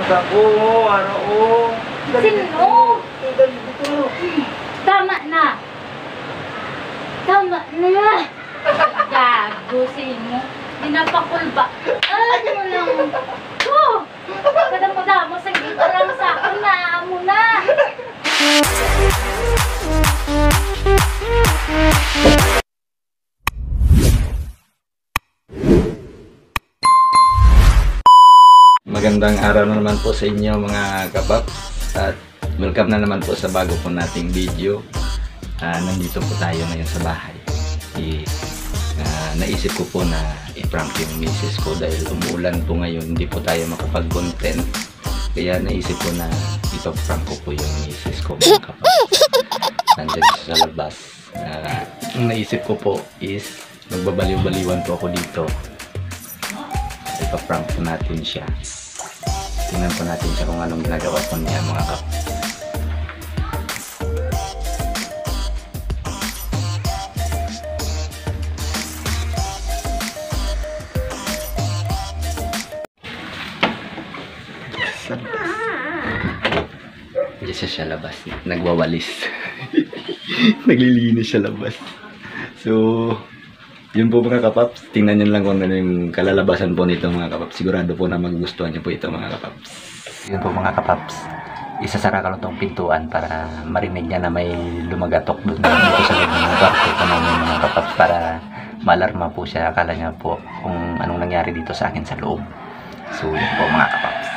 Ako, ano o. Sino? Dali dito. Tama na. Tama na. Gago, sino? Dinapakulba. Ano mo lang. Oh! Kadamo-damo sa gitarang sa akin na. Amo na. Magandang araw na naman po sa inyo mga kapaps at welcome na naman po sa bago po nating video. Nandito po tayo ngayon sa bahay. Naisip ko po na i-prank yung misis ko dahil umuulan po ngayon, hindi po tayo makapag-content. Kaya naisip ko na ipag-prank ko po yung misis ko mga kapaps. Nandiyan sa labas. Ang naisip ko po is magbabaliw-baliwan po ako dito. Ipag-prank po natin siya. Tingnan po natin siya kung anong ginagawa po niya mga kap. Diyan siya labas. Nagwawalis. Naglilinis siya labas. So, yun po mga kapaps, tingnan nyo lang kung ano yung kalalabasan po nito mga kapaps. Sigurado po na magugustuhan nyo po ito mga kapaps. Yun po mga kapaps, isasara ko lang itong pintuan para marinig niya na may lumagatok doon dito sa loob ng kwarto po namin mga kapaps para maalarma po siya. Akala niya po kung anong nangyari dito sa akin sa loob. So yun po mga kapaps.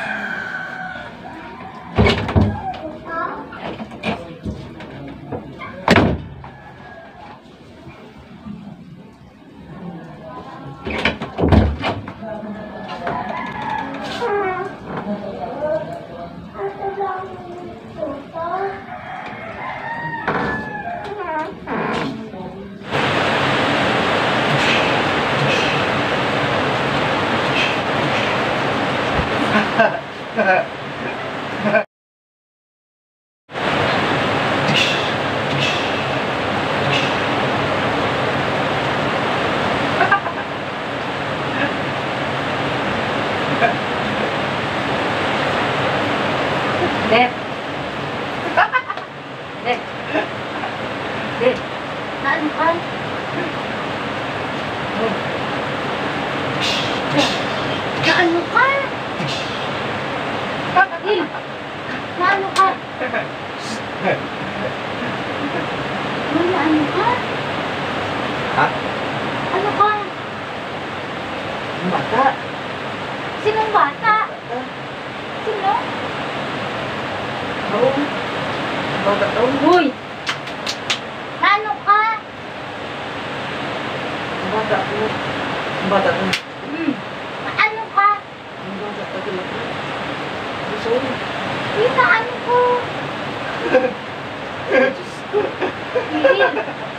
Dep. Dep. Dep. Naan ka? Naano ka? Dil. Naano ka? Naano ka? Ha? Ano ka? Bata. Sinong bata? Sino? Oo. Bata to. Uy! Naano ka? Bata to. Bata to. Naano ka? Bata to. Sorry. Uy, naano ko? Diyos ko. Dil.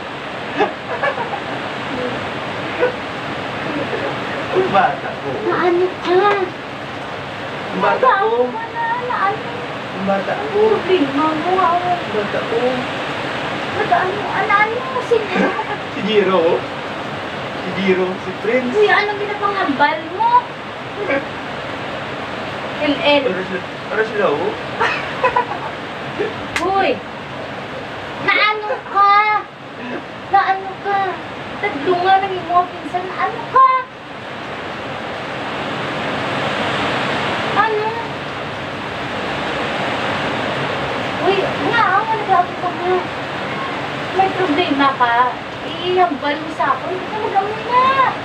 Bata ko. Naano ka? Bata ko. Naano? Bata ko. Problema mo ako. Bata ko. Ano mo sino? Si Jiro. Si Jiro. Si Prince. Uy, anong ginapangambal mo? LL. Para sila o. Uy! Naano ka? Naano ka? Tatlo nga nang yung mga pinsan. Naano ka? Ano? Uy, nga ako nag-aabot ka nga. May problema ka. Ihambal mo sa akin. Hindi ka mag-amoy na.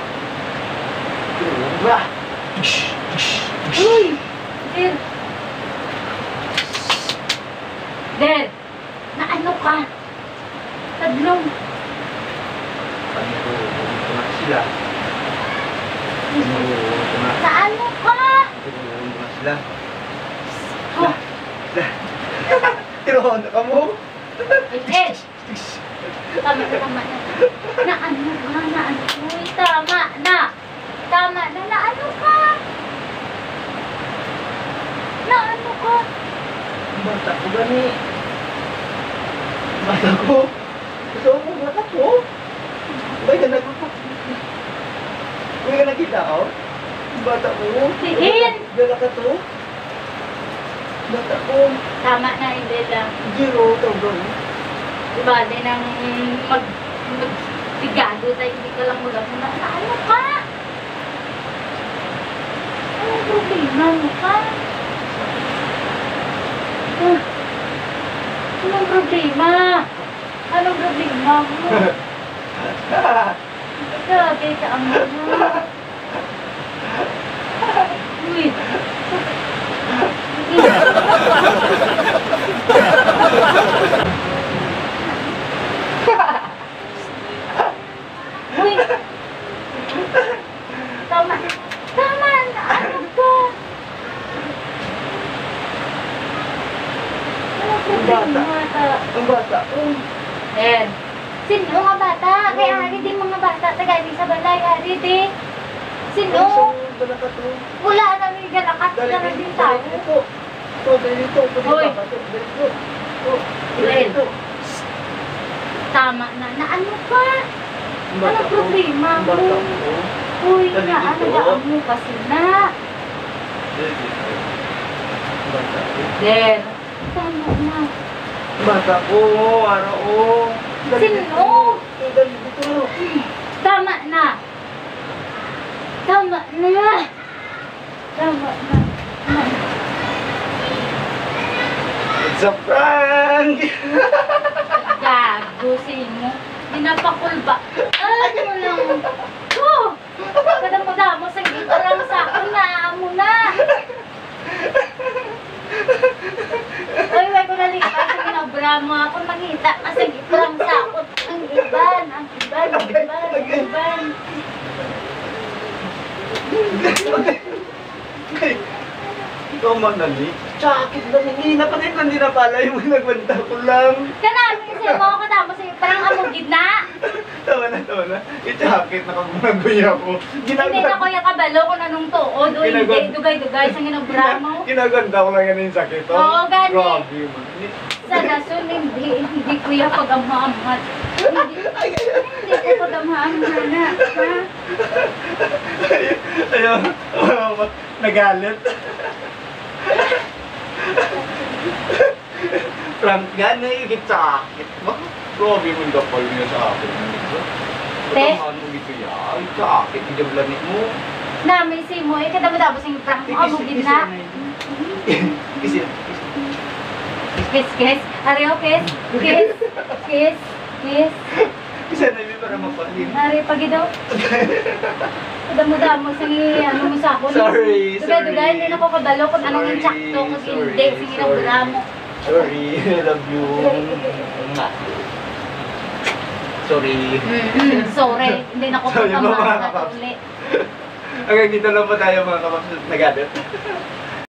Ba? Uy! Der! Der! Naano ka? Tadlong. Ano ko na sila? Ano ko na? Naano ka? Ano na sila? Oh, Tiroon ka mo? eh! Tama na, tama na. Naano ka? Naano ka? Uy, tama na! Tama na! Naano ka? Naano ka? Bata ko gani. Bata ko? Gusto mo bata ko? May ka nakita ako? Bata ko? Tiin! Dala ka to? Tama na, hindi lang. Zero, tawag. Diba, din ang magtigado tayo, hindi ka lang mula-mula. Ano ka? Anong problema mo ka? Anong problema? Anong problema mo? Grabe ka ang mga. Uy. Uy. Tama. Tama na. Ano ka? Anong problema ka? Ang bata. Ayan. Sino nga bata? Kaya hari din mga bata. Tagali sa balay, hari din. Sino? Dala ka to. Wala na may galakat na rin din tayo. Dito. Dito. Hoy. Dito. Len. Tama na. Na ano ka? Anong problema mo? Uy, na ano ba mo kasi na? Len. Tama na. Bata ko, araw. Sino? Dito. Tama na. Tama na. Tama na. It's a prank! Gago mo. Pinapakulba. Ano lang. Oh! Kadamo-damo sa gitarang sa akin na. Amo na. Uy, wag ko nalipas sa ginabra mo. Ako makita ka sa gitarang sa ako. Ang iban. Ang iban. Ang iban. Ang iban. Ikaw manali. Sakit na hindi na pati hindi na pala yung nagbanta ko lang. Kanami kasi mo ako katamo sa'yo. Parang amugid na. Tawa na. Itakit na kagumagaya ko. Hindi na ko yung kabalo kung anong tuod. O hindi. Dugay-dugay sa ginabra mo. Ginaganda ko lang yan yung sakit. Oo, gani. Grabe man. Sa lason, hindi kuya pag-amhamat. Hindi ko pag-amhamat na. Ha? Ayun. Nagalit. Frank, gano'n yung sakit mo? Grabe mo yung kapal niya sa akin. Te? Pagkamaan mo dito yan. Ay, sakit. Hindi yung lanik mo. Namin si mo, eh, kadamo-damo sa prank mo, amugid na. Kasi, Kiss. Ariyo, kiss. kasi na yun para mapalin. Ari, pagidaw. Kadamo-damo sa ano mo sa ako. Sorry. Dugay-dugay, hindi na ko kabalo kung anong yung sakto. Kasi hindi, sige na wala mo. Sorry, I love you. Sorry. Sorry, hindi na ko Sorry, mga pagkamakas kapaps. ulit. Hanggang dito lang po tayo mga kapaps. Nagalit.